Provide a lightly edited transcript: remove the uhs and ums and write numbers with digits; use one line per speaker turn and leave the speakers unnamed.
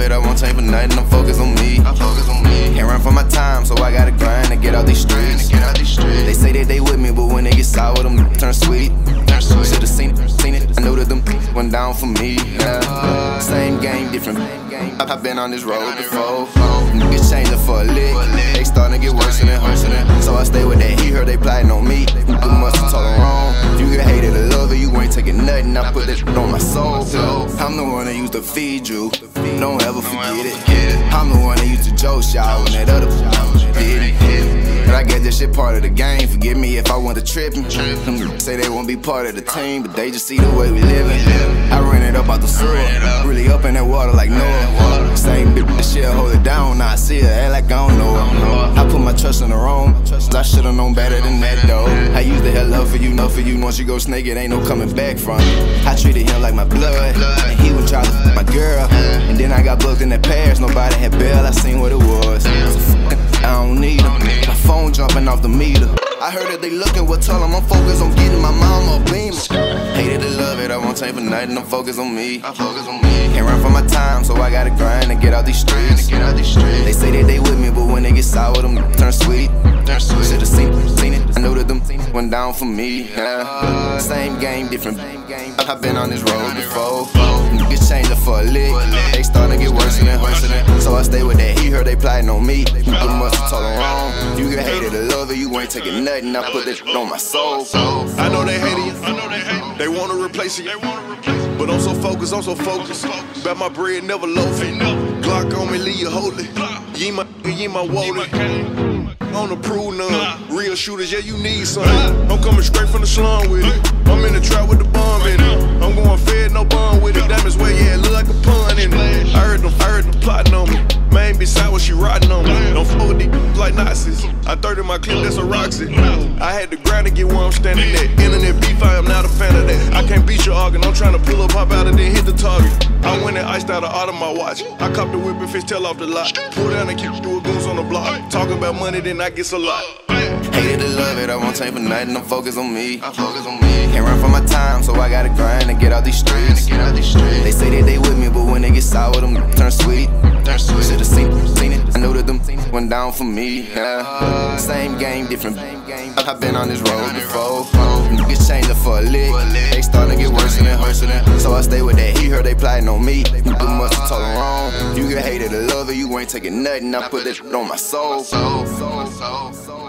it, I won't change for nothing, I'm focused on me. Can't run from my time, so I gotta grind to get out these streets. They say that they with me, but when they get sour, them turn sweet. Should've seen it, I know that them went down for me. Yeah. Same game, different I've been on this road before. Niggas changing for a lick. They starting to get worse and worse. So I stay with that. He heard they plotting on me. You must have told him wrong. You get hated or love it, you ain't taking nothing. I put that on my soul. I'm the one that used to feed you. Don't ever forget it. I'm the one that used to joke y'all when that other did it. But I guess this shit part of the game. Forgive me if I want to trippin'. Say they won't be part of the team, but they just see the way we living. I ran it up out the sewer, really up in that water like Noah. Same bitch, she'll hold it down. Now I see her, act like I don't know her. I put my trust in the wrong. I should've known better than that though. I used to have love for you, love for you. Once you go snake, it ain't no coming back from it. I treated him like my blood, and he would try to fuck my girl. And then I got booked in that Paris, nobody had bail. I seen what it was. I don't need them. My phone jumping off the meter. I heard that they looking, well tell them I'm focused on getting my mama a beamer. Hated to love it, I won't change for nothing, I'm focused on me. Can't run from my time, so I gotta grind to get out these streets. They say that they with me, but when they get sour, them turn sweet. Should've seen it, I know that them went down for me. Yeah. Same game, different I've been on this road before. Niggas changing for a lick. They starting to get worse and worse. So I stay with that. He heard they plotting on me. You must have told him wrong. You get hated or love it, you ain't taking nothing. I put this on my soul.
I know they hating you. They wanna replace you. But I'm so focused, about my bread, never loafing. Glock on me, leave you holy. You ain't my wallet. On the prove none. Real shooters, yeah, you need some. I'm coming straight from the slum with it. I'm in the trap with the bomb in it. I'm going fed, no bond with it. Diamonds way, yeah, it look like a pun in it. I heard them plotting on me. Main beside when she riding on me. Don't fuck with these like Nazis. I 30 my clip, that's a Roxy. I had to grind to get where I'm standing at. Internet beef, I am not a fan of that. I can't beat your argument, I'm trying to pull up, hop out and then hit the target. I went and iced out of my watch. I copped the whip and fish tail off the lot. Pull down and keep doing goons on the block. Talking about money, then I get a lot.
Hated to love it, I won't change for nothing, I'm focused on me. Can't run from my time, so I gotta grind to get out these streets. They say that they with me, but when they get sour, them turn sweet. Should've seen it, I know that them went down for me. Yeah. Same game, different I've been on this road before. Niggas changing for a lick. They starting to get worse and worse. So I stay with that. He heard they plotting on me. You must have told him wrong. You get hated or love it, you ain't taking nothing. I put that on my soul.